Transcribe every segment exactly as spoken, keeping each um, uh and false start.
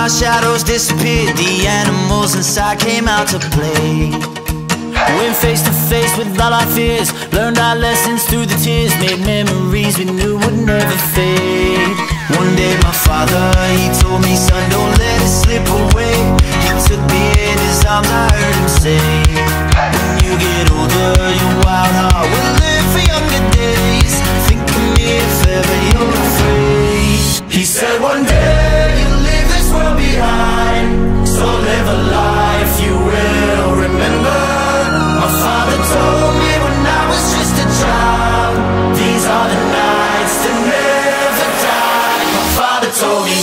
our shadows disappeared, the animals inside came out to play. Went face to face with all our fears, learned our lessons through the tears, made memories we knew would never fade. One day my father, he told me, son, don't let it slip away. He took me in his arms, I heard him say, when you get older, your wild heart will live for younger days. Think of me if ever you're afraid. He said one day you'll leave this world behind, so live a life you will remember. My father told me when I was just a child, these are the nights that never die. My father told me.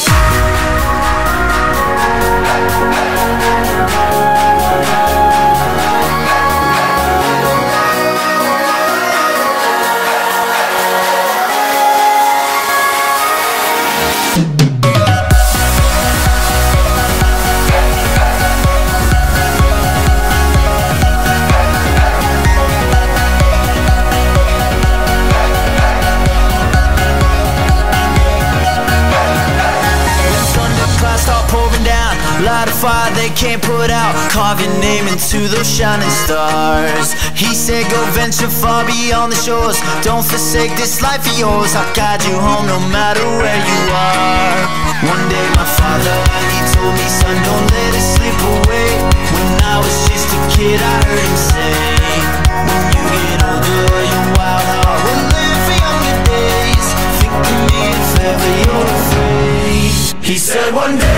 Light a fire they can't put out, carve your name into those shining stars. He said go venture far beyond the shores, don't forsake this life of yours. I'll guide you home no matter where you are. One day my father, he told me, son, don't let it slip away. When I was just a kid I heard him say, when you get older your wild heart will live for younger days. Think of me if ever you're afraid. He said one day